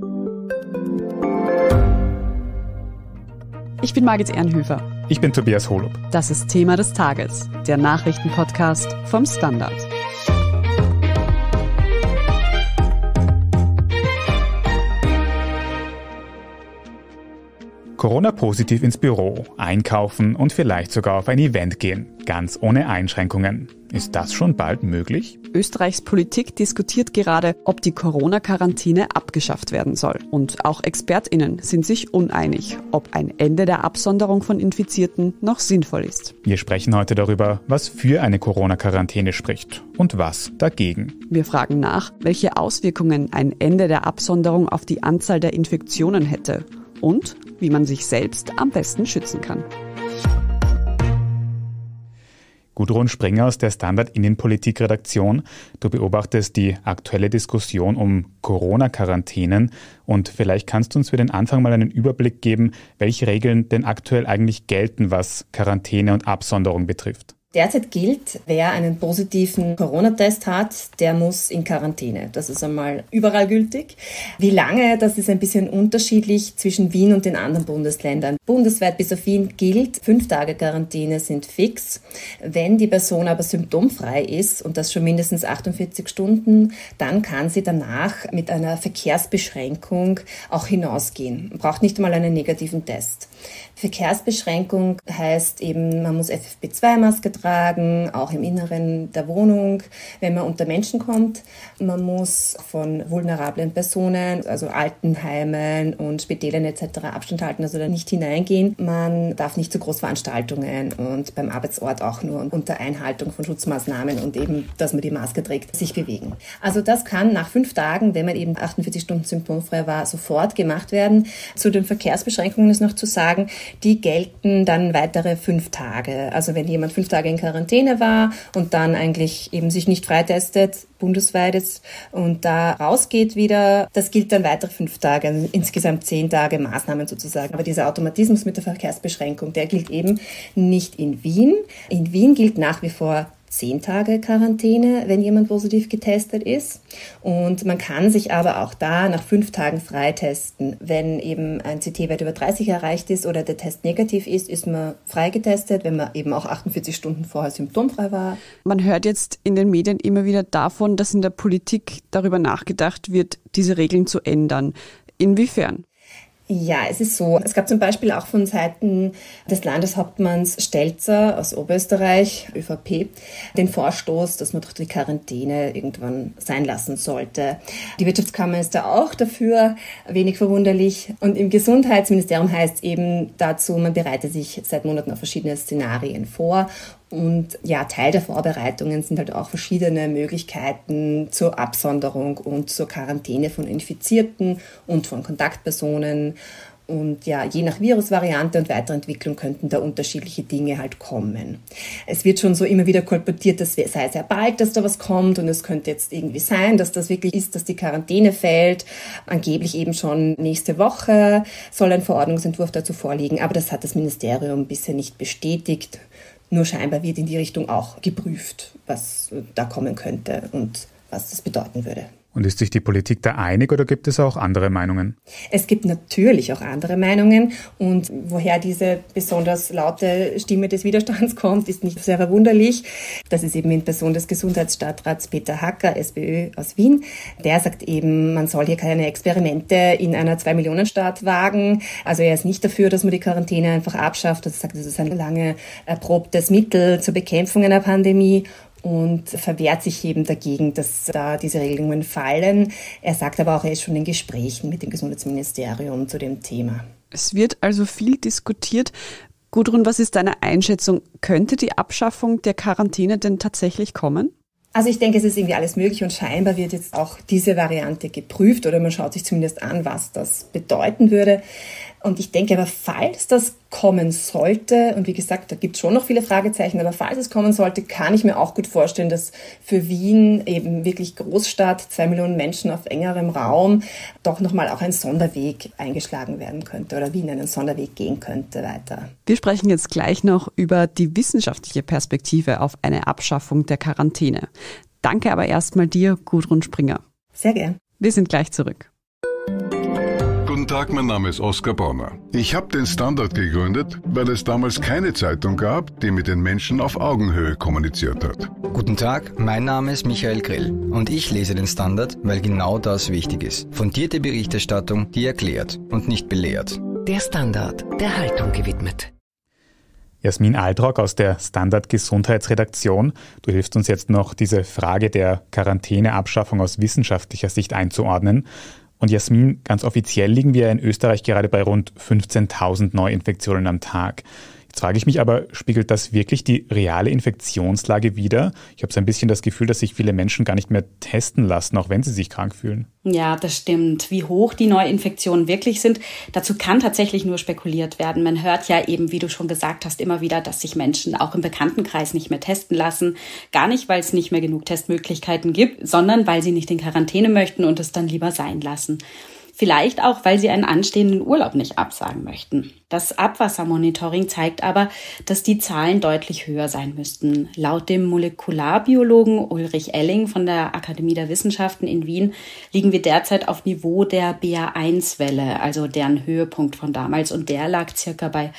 Ich bin Margit Ehrenhöfer. Ich bin Tobias Holub. Das ist Thema des Tages, der Nachrichtenpodcast vom Standard. Corona-positiv ins Büro, einkaufen und vielleicht sogar auf ein Event gehen, ganz ohne Einschränkungen. Ist das schon bald möglich? Österreichs Politik diskutiert gerade, ob die Corona-Quarantäne abgeschafft werden soll. Und auch ExpertInnen sind sich uneinig, ob ein Ende der Absonderung von Infizierten noch sinnvoll ist. Wir sprechen heute darüber, was für eine Corona-Quarantäne spricht und was dagegen. Wir fragen nach, welche Auswirkungen ein Ende der Absonderung auf die Anzahl der Infektionen hätte und wie man sich selbst am besten schützen kann. Gudrun Springer aus der Standard-Innenpolitik-Redaktion. Du beobachtest die aktuelle Diskussion um Corona-Quarantänen und vielleicht kannst du uns für den Anfang mal einen Überblick geben, welche Regeln denn aktuell eigentlich gelten, was Quarantäne und Absonderung betrifft. Derzeit gilt, wer einen positiven Corona-Test hat, der muss in Quarantäne. Das ist einmal überall gültig. Wie lange, das ist ein bisschen unterschiedlich zwischen Wien und den anderen Bundesländern. Bundesweit bis auf Wien gilt, 5 Tage Quarantäne sind fix. Wenn die Person aber symptomfrei ist und das schon mindestens 48 Stunden, dann kann sie danach mit einer Verkehrsbeschränkung auch hinausgehen. Man braucht nicht mal einen negativen Test. Verkehrsbeschränkung heißt eben, man muss FFP2-Maske tragen, auch im Inneren der Wohnung, wenn man unter Menschen kommt. Man muss von vulnerablen Personen, also Altenheimen und Spitälern etc. Abstand halten, also da nicht hineingehen. Man darf nicht zu Großveranstaltungen und beim Arbeitsort auch nur unter Einhaltung von Schutzmaßnahmen und eben, dass man die Maske trägt, sich bewegen. Also das kann nach 5 Tagen, wenn man eben 48 Stunden symptomfrei war, sofort gemacht werden. Zu den Verkehrsbeschränkungen ist noch zu sagen, die gelten dann weitere 5 Tage. Also wenn jemand 5 Tage in Quarantäne war und dann eigentlich eben sich nicht freitestet, bundesweit ist, und da rausgeht wieder, das gilt dann weitere 5 Tage, also insgesamt 10 Tage Maßnahmen sozusagen. Aber dieser Automatismus mit der Verkehrsbeschränkung, der gilt eben nicht in Wien. In Wien gilt nach wie vor 10 Tage Quarantäne, wenn jemand positiv getestet ist. Und man kann sich aber auch da nach 5 Tagen freitesten. Wenn eben ein CT-Wert über 30 erreicht ist oder der Test negativ ist man freigetestet, wenn man eben auch 48 Stunden vorher symptomfrei war. Man hört jetzt in den Medien immer wieder davon, dass in der Politik darüber nachgedacht wird, diese Regeln zu ändern. Inwiefern? Ja, es ist so. Es gab zum Beispiel auch von Seiten des Landeshauptmanns Stelzer aus Oberösterreich, ÖVP, den Vorstoß, dass man doch die Quarantäne irgendwann sein lassen sollte. Die Wirtschaftskammer ist da auch dafür, wenig verwunderlich. Und im Gesundheitsministerium heißt es eben dazu, man bereitet sich seit Monaten auf verschiedene Szenarien vor. Und ja, Teil der Vorbereitungen sind halt auch verschiedene Möglichkeiten zur Absonderung und zur Quarantäne von Infizierten und von Kontaktpersonen. Und ja, je nach Virusvariante und Weiterentwicklung könnten da unterschiedliche Dinge halt kommen. Es wird schon so immer wieder kolportiert, dass es sei sehr bald, dass da was kommt, und es könnte jetzt irgendwie sein, dass das wirklich ist, dass die Quarantäne fällt. Angeblich eben schon nächste Woche soll ein Verordnungsentwurf dazu vorliegen, aber das hat das Ministerium bisher nicht bestätigt. Nur scheinbar wird in die Richtung auch geprüft, was da kommen könnte und was das bedeuten würde. Und ist sich die Politik da einig oder gibt es auch andere Meinungen? Es gibt natürlich auch andere Meinungen, und woher diese besonders laute Stimme des Widerstands kommt, ist nicht sehr verwunderlich. Das ist eben in Person des Gesundheitsstadtrats Peter Hacker, SPÖ aus Wien. Der sagt eben, man soll hier keine Experimente in einer 2-Millionen-Stadt wagen. Also er ist nicht dafür, dass man die Quarantäne einfach abschafft. Er sagt, das ist ein lange erprobtes Mittel zur Bekämpfung einer Pandemie. Und verwehrt sich eben dagegen, dass da diese Regelungen fallen. Er sagt aber auch, er ist schon in Gesprächen mit dem Gesundheitsministerium zu dem Thema. Es wird also viel diskutiert. Gudrun, was ist deine Einschätzung? Könnte die Abschaffung der Quarantäne denn tatsächlich kommen? Also ich denke, es ist irgendwie alles möglich, und scheinbar wird jetzt auch diese Variante geprüft, oder man schaut sich zumindest an, was das bedeuten würde. Und ich denke aber, falls das kommen sollte, und wie gesagt, da gibt es schon noch viele Fragezeichen, aber falls es kommen sollte, kann ich mir auch gut vorstellen, dass für Wien, eben wirklich Großstadt, 2 Millionen Menschen auf engerem Raum, doch nochmal auch ein Sonderweg eingeschlagen werden könnte oder Wien einen Sonderweg gehen könnte weiter. Wir sprechen jetzt gleich noch über die wissenschaftliche Perspektive auf eine Abschaffung der Quarantäne. Danke aber erstmal dir, Gudrun Springer. Sehr gern. Wir sind gleich zurück. Guten Tag, mein Name ist Oskar Bonner. Ich habe den Standard gegründet, weil es damals keine Zeitung gab, die mit den Menschen auf Augenhöhe kommuniziert hat. Guten Tag, mein Name ist Michael Grill und ich lese den Standard, weil genau das wichtig ist. Fundierte Berichterstattung, die erklärt und nicht belehrt. Der Standard, der Haltung gewidmet. Jasmin Altrock aus der Standard Gesundheitsredaktion. Du hilfst uns jetzt noch, diese Frage der Quarantäneabschaffung aus wissenschaftlicher Sicht einzuordnen. Und Jasmin, ganz offiziell liegen wir in Österreich gerade bei rund 15.000 Neuinfektionen am Tag. Jetzt frage ich mich aber, spiegelt das wirklich die reale Infektionslage wider? Ich habe so ein bisschen das Gefühl, dass sich viele Menschen gar nicht mehr testen lassen, auch wenn sie sich krank fühlen. Ja, das stimmt. Wie hoch die Neuinfektionen wirklich sind, dazu kann tatsächlich nur spekuliert werden. Man hört ja eben, wie du schon gesagt hast, immer wieder, dass sich Menschen auch im Bekanntenkreis nicht mehr testen lassen. Gar nicht, weil es nicht mehr genug Testmöglichkeiten gibt, sondern weil sie nicht in Quarantäne möchten und es dann lieber sein lassen. Vielleicht auch, weil sie einen anstehenden Urlaub nicht absagen möchten. Das Abwassermonitoring zeigt aber, dass die Zahlen deutlich höher sein müssten. Laut dem Molekularbiologen Ulrich Elling von der Akademie der Wissenschaften in Wien liegen wir derzeit auf Niveau der BA1-Welle, also deren Höhepunkt von damals. Und der lag circa bei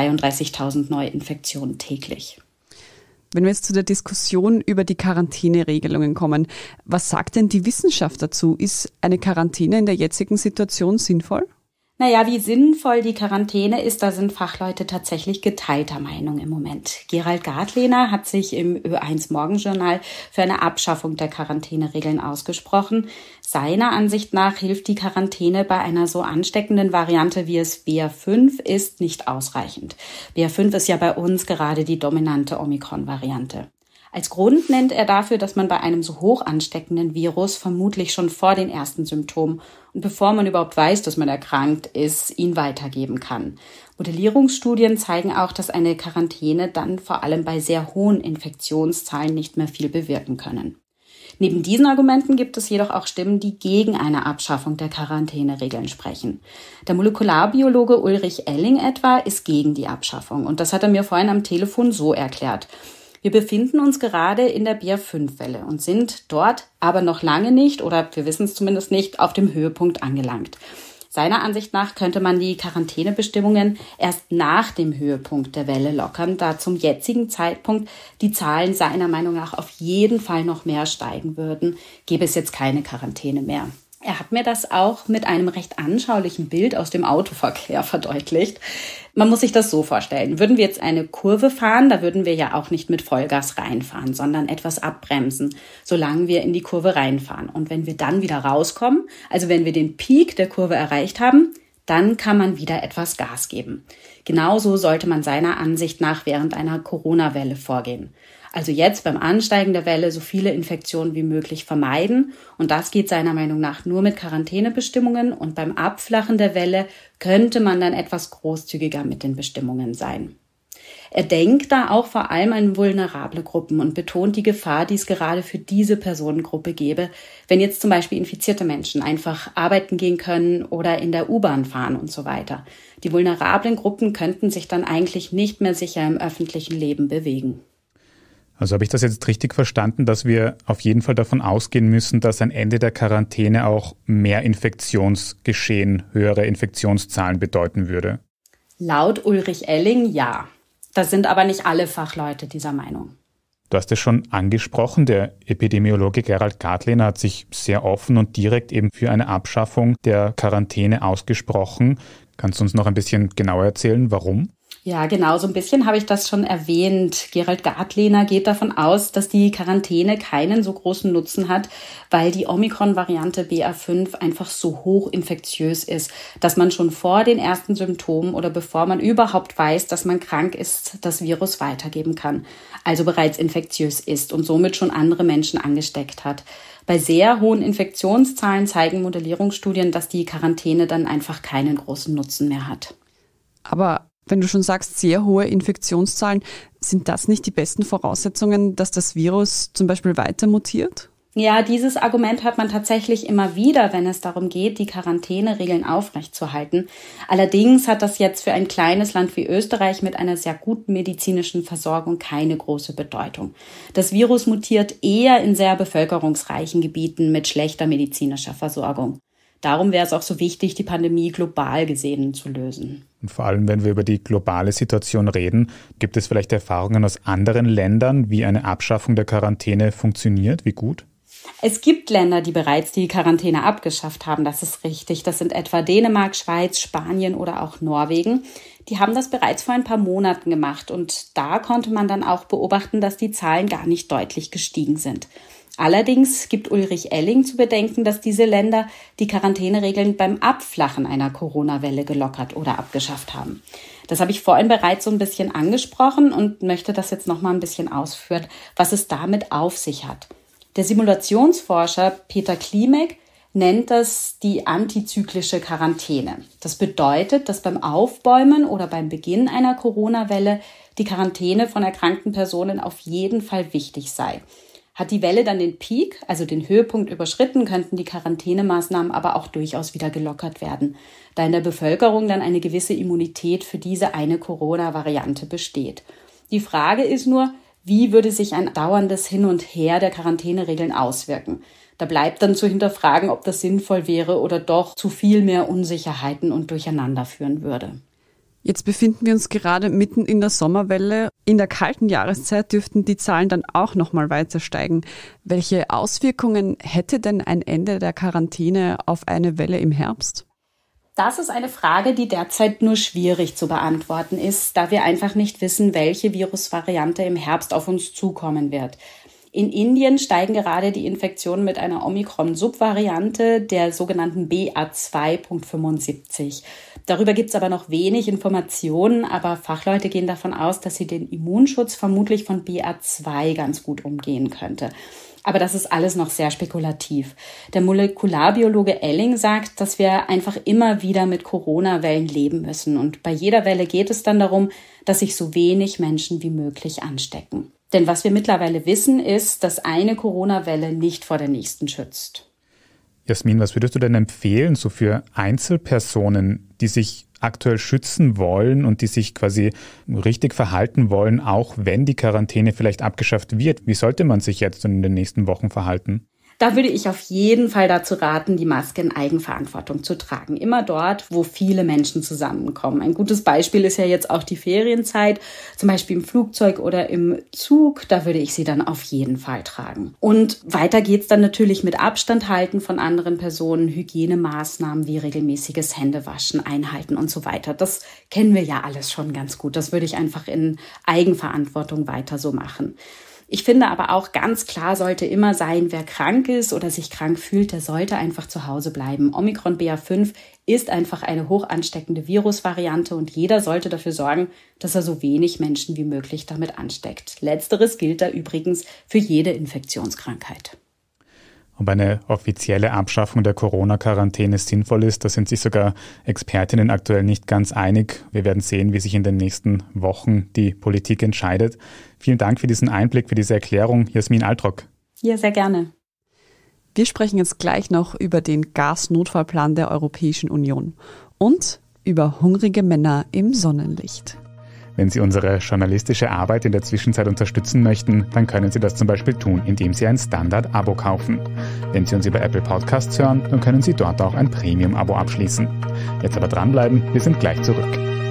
33.000 Neuinfektionen täglich. Wenn wir jetzt zu der Diskussion über die Quarantäneregelungen kommen, was sagt denn die Wissenschaft dazu? Ist eine Quarantäne in der jetzigen Situation sinnvoll? Naja, wie sinnvoll die Quarantäne ist, da sind Fachleute tatsächlich geteilter Meinung im Moment. Gerald Gartlehner hat sich im Ö1 Morgenjournal für eine Abschaffung der Quarantäneregeln ausgesprochen. Seiner Ansicht nach hilft die Quarantäne bei einer so ansteckenden Variante, wie es BA5 ist, nicht ausreichend. BA5 ist ja bei uns gerade die dominante Omikron-Variante. Als Grund nennt er dafür, dass man bei einem so hoch ansteckenden Virus vermutlich schon vor den ersten Symptomen und bevor man überhaupt weiß, dass man erkrankt ist, ihn weitergeben kann. Modellierungsstudien zeigen auch, dass eine Quarantäne dann vor allem bei sehr hohen Infektionszahlen nicht mehr viel bewirken können. Neben diesen Argumenten gibt es jedoch auch Stimmen, die gegen eine Abschaffung der Quarantäneregeln sprechen. Der Molekularbiologe Ulrich Elling etwa ist gegen die Abschaffung und das hat er mir vorhin am Telefon so erklärt. Wir befinden uns gerade in der BA5-Welle und sind dort aber noch lange nicht, oder wir wissen es zumindest nicht, auf dem Höhepunkt angelangt. Seiner Ansicht nach könnte man die Quarantänebestimmungen erst nach dem Höhepunkt der Welle lockern, da zum jetzigen Zeitpunkt die Zahlen seiner Meinung nach auf jeden Fall noch mehr steigen würden, gäbe es jetzt keine Quarantäne mehr. Er hat mir das auch mit einem recht anschaulichen Bild aus dem Autoverkehr verdeutlicht. Man muss sich das so vorstellen. Würden wir jetzt eine Kurve fahren, da würden wir ja auch nicht mit Vollgas reinfahren, sondern etwas abbremsen, solange wir in die Kurve reinfahren. Und wenn wir dann wieder rauskommen, also wenn wir den Peak der Kurve erreicht haben, dann kann man wieder etwas Gas geben. Genauso sollte man seiner Ansicht nach während einer Corona-Welle vorgehen. Also jetzt beim Ansteigen der Welle so viele Infektionen wie möglich vermeiden. Und das geht seiner Meinung nach nur mit Quarantänebestimmungen. Und beim Abflachen der Welle könnte man dann etwas großzügiger mit den Bestimmungen sein. Er denkt da auch vor allem an vulnerable Gruppen und betont die Gefahr, die es gerade für diese Personengruppe gäbe, wenn jetzt zum Beispiel infizierte Menschen einfach arbeiten gehen können oder in der U-Bahn fahren und so weiter. Die vulnerablen Gruppen könnten sich dann eigentlich nicht mehr sicher im öffentlichen Leben bewegen. Also habe ich das jetzt richtig verstanden, dass wir auf jeden Fall davon ausgehen müssen, dass ein Ende der Quarantäne auch mehr Infektionsgeschehen, höhere Infektionszahlen bedeuten würde? Laut Ulrich Elling ja. Das sind aber nicht alle Fachleute dieser Meinung. Du hast es schon angesprochen, der Epidemiologe Gerald Gartlehner hat sich sehr offen und direkt eben für eine Abschaffung der Quarantäne ausgesprochen. Kannst du uns noch ein bisschen genauer erzählen, warum? Ja, genau, so ein bisschen habe ich das schon erwähnt. Gerald Gartlehner geht davon aus, dass die Quarantäne keinen so großen Nutzen hat, weil die Omikron-Variante BA5 einfach so hoch infektiös ist, dass man schon vor den ersten Symptomen oder bevor man überhaupt weiß, dass man krank ist, das Virus weitergeben kann. Also bereits infektiös ist und somit schon andere Menschen angesteckt hat. Bei sehr hohen Infektionszahlen zeigen Modellierungsstudien, dass die Quarantäne dann einfach keinen großen Nutzen mehr hat. Aber wenn du schon sagst, sehr hohe Infektionszahlen, sind das nicht die besten Voraussetzungen, dass das Virus zum Beispiel weiter mutiert? Ja, dieses Argument hört man tatsächlich immer wieder, wenn es darum geht, die Quarantäneregeln aufrechtzuerhalten. Allerdings hat das jetzt für ein kleines Land wie Österreich mit einer sehr guten medizinischen Versorgung keine große Bedeutung. Das Virus mutiert eher in sehr bevölkerungsreichen Gebieten mit schlechter medizinischer Versorgung. Darum wäre es auch so wichtig, die Pandemie global gesehen zu lösen. Und vor allem, wenn wir über die globale Situation reden, gibt es vielleicht Erfahrungen aus anderen Ländern, wie eine Abschaffung der Quarantäne funktioniert? Wie gut? Es gibt Länder, die bereits die Quarantäne abgeschafft haben, das ist richtig. Das sind etwa Dänemark, Schweiz, Spanien oder auch Norwegen. Die haben das bereits vor ein paar Monaten gemacht und da konnte man dann auch beobachten, dass die Zahlen gar nicht deutlich gestiegen sind. Allerdings gibt Ulrich Elling zu bedenken, dass diese Länder die Quarantäneregeln beim Abflachen einer Corona-Welle gelockert oder abgeschafft haben. Das habe ich vorhin bereits so ein bisschen angesprochen und möchte das jetzt noch mal ein bisschen ausführen, was es damit auf sich hat. Der Simulationsforscher Peter Klimek nennt das die antizyklische Quarantäne. Das bedeutet, dass beim Aufbäumen oder beim Beginn einer Corona-Welle die Quarantäne von erkrankten Personen auf jeden Fall wichtig sei. Hat die Welle dann den Peak, also den Höhepunkt überschritten, könnten die Quarantänemaßnahmen aber auch durchaus wieder gelockert werden, da in der Bevölkerung dann eine gewisse Immunität für diese eine Corona-Variante besteht. Die Frage ist nur, wie würde sich ein dauerndes Hin und Her der Quarantäneregeln auswirken? Da bleibt dann zu hinterfragen, ob das sinnvoll wäre oder doch zu viel mehr Unsicherheiten und Durcheinander führen würde. Jetzt befinden wir uns gerade mitten in der Sommerwelle. In der kalten Jahreszeit dürften die Zahlen dann auch noch mal weiter steigen. Welche Auswirkungen hätte denn ein Ende der Quarantäne auf eine Welle im Herbst? Das ist eine Frage, die derzeit nur schwierig zu beantworten ist, da wir einfach nicht wissen, welche Virusvariante im Herbst auf uns zukommen wird. In Indien steigen gerade die Infektionen mit einer Omikron-Subvariante, der sogenannten BA2.75. Darüber gibt es aber noch wenig Informationen, aber Fachleute gehen davon aus, dass sie den Immunschutz vermutlich von BA2 ganz gut umgehen könnte. Aber das ist alles noch sehr spekulativ. Der Molekularbiologe Elling sagt, dass wir einfach immer wieder mit Corona-Wellen leben müssen. Und bei jeder Welle geht es dann darum, dass sich so wenig Menschen wie möglich anstecken. Denn was wir mittlerweile wissen, ist, dass eine Corona-Welle nicht vor der nächsten schützt. Jasmin, was würdest du denn empfehlen, so für Einzelpersonen, die sich aktuell schützen wollen und die sich quasi richtig verhalten wollen, auch wenn die Quarantäne vielleicht abgeschafft wird? Wie sollte man sich jetzt in den nächsten Wochen verhalten? Da würde ich auf jeden Fall dazu raten, die Maske in Eigenverantwortung zu tragen. Immer dort, wo viele Menschen zusammenkommen. Ein gutes Beispiel ist ja jetzt auch die Ferienzeit, zum Beispiel im Flugzeug oder im Zug. Da würde ich sie dann auf jeden Fall tragen. Und weiter geht's dann natürlich mit Abstand halten von anderen Personen, Hygienemaßnahmen wie regelmäßiges Händewaschen einhalten und so weiter. Das kennen wir ja alles schon ganz gut. Das würde ich einfach in Eigenverantwortung weiter so machen. Ich finde aber auch ganz klar sollte immer sein, wer krank ist oder sich krank fühlt, der sollte einfach zu Hause bleiben. Omikron BA5 ist einfach eine hoch ansteckende Virusvariante und jeder sollte dafür sorgen, dass er so wenig Menschen wie möglich damit ansteckt. Letzteres gilt da übrigens für jede Infektionskrankheit. Ob eine offizielle Abschaffung der Corona-Quarantäne sinnvoll ist, da sind sich sogar Expertinnen aktuell nicht ganz einig. Wir werden sehen, wie sich in den nächsten Wochen die Politik entscheidet. Vielen Dank für diesen Einblick, für diese Erklärung, Jasmin Altrock. Ja, sehr gerne. Wir sprechen jetzt gleich noch über den Gasnotfallplan der Europäischen Union und über hungrige Männer im Sonnenlicht. Wenn Sie unsere journalistische Arbeit in der Zwischenzeit unterstützen möchten, dann können Sie das zum Beispiel tun, indem Sie ein Standard-Abo kaufen. Wenn Sie uns über Apple Podcasts hören, dann können Sie dort auch ein Premium-Abo abschließen. Jetzt aber dranbleiben, wir sind gleich zurück.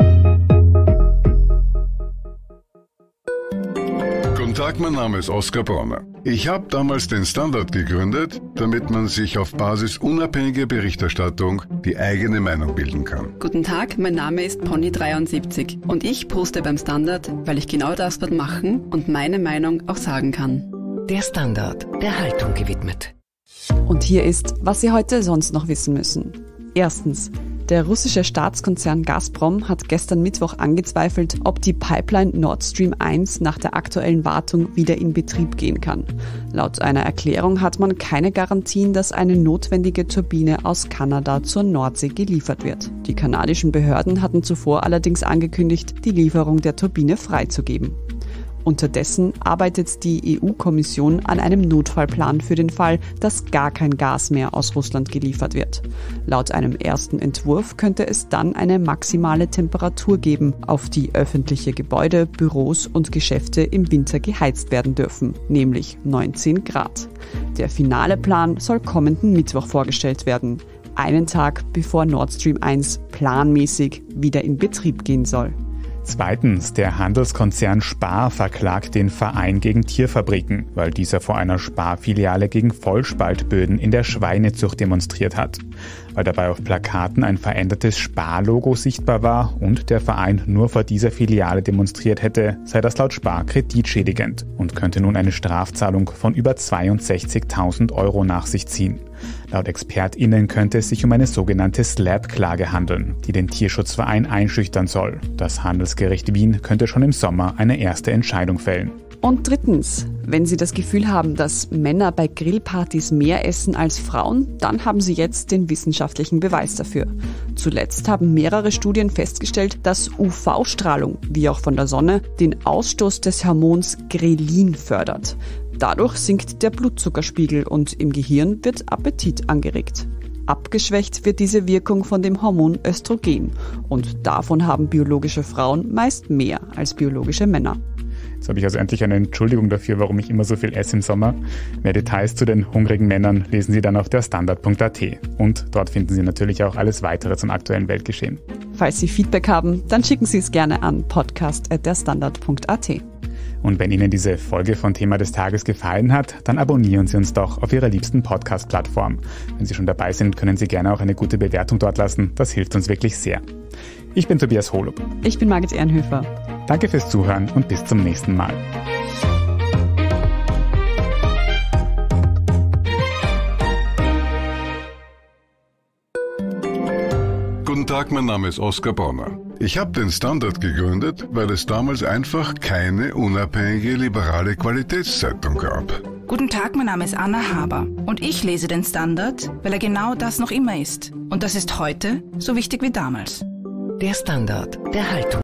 Guten Tag, mein Name ist Oskar Bronner. Ich habe damals den Standard gegründet, damit man sich auf Basis unabhängiger Berichterstattung die eigene Meinung bilden kann. Guten Tag, mein Name ist Pony73 und ich poste beim Standard, weil ich genau das dort machen und meine Meinung auch sagen kann. Der Standard, der Haltung gewidmet. Und hier ist, was Sie heute sonst noch wissen müssen. Erstens. Der russische Staatskonzern Gazprom hat gestern Mittwoch angezweifelt, ob die Pipeline Nord Stream 1 nach der aktuellen Wartung wieder in Betrieb gehen kann. Laut einer Erklärung hat man keine Garantien, dass eine notwendige Turbine aus Kanada zur Nordsee geliefert wird. Die kanadischen Behörden hatten zuvor allerdings angekündigt, die Lieferung der Turbine freizugeben. Unterdessen arbeitet die EU-Kommission an einem Notfallplan für den Fall, dass gar kein Gas mehr aus Russland geliefert wird. Laut einem ersten Entwurf könnte es dann eine maximale Temperatur geben, auf die öffentliche Gebäude, Büros und Geschäfte im Winter geheizt werden dürfen, nämlich 19 Grad. Der finale Plan soll kommenden Mittwoch vorgestellt werden. einen Tag bevor Nord Stream 1 planmäßig wieder in Betrieb gehen soll. Zweitens, der Handelskonzern Spar verklagt den Verein gegen Tierfabriken, weil dieser vor einer Spar-Filiale gegen Vollspaltböden in der Schweinezucht demonstriert hat. Weil dabei auf Plakaten ein verändertes Spar-Logo sichtbar war und der Verein nur vor dieser Filiale demonstriert hätte, sei das laut Spar kreditschädigend und könnte nun eine Strafzahlung von über 62.000 € nach sich ziehen. Laut ExpertInnen könnte es sich um eine sogenannte Slap-Klage handeln, die den Tierschutzverein einschüchtern soll. Das Handelsgericht Wien könnte schon im Sommer eine erste Entscheidung fällen. Und drittens, wenn Sie das Gefühl haben, dass Männer bei Grillpartys mehr essen als Frauen, dann haben Sie jetzt den wissenschaftlichen Beweis dafür. Zuletzt haben mehrere Studien festgestellt, dass UV-Strahlung, wie auch von der Sonne, den Ausstoß des Hormons Grelin fördert. Dadurch sinkt der Blutzuckerspiegel und im Gehirn wird Appetit angeregt. Abgeschwächt wird diese Wirkung von dem Hormon Östrogen und davon haben biologische Frauen meist mehr als biologische Männer. Jetzt habe ich also endlich eine Entschuldigung dafür, warum ich immer so viel esse im Sommer. Mehr Details zu den hungrigen Männern lesen Sie dann auf der Standard.at. Und dort finden Sie natürlich auch alles weitere zum aktuellen Weltgeschehen. Falls Sie Feedback haben, dann schicken Sie es gerne an podcast@derstandard.at. Und wenn Ihnen diese Folge von Thema des Tages gefallen hat, dann abonnieren Sie uns doch auf Ihrer liebsten Podcast-Plattform. Wenn Sie schon dabei sind, können Sie gerne auch eine gute Bewertung dort lassen. Das hilft uns wirklich sehr. Ich bin Tobias Holub. Ich bin Margit Ehrenhöfer. Danke fürs Zuhören und bis zum nächsten Mal. Guten Tag, mein Name ist Oskar Bronner. Ich habe den Standard gegründet, weil es damals einfach keine unabhängige liberale Qualitätszeitung gab. Guten Tag, mein Name ist Anna Haber und ich lese den Standard, weil er genau das noch immer ist. Und das ist heute so wichtig wie damals. Der Standard, der Haltung.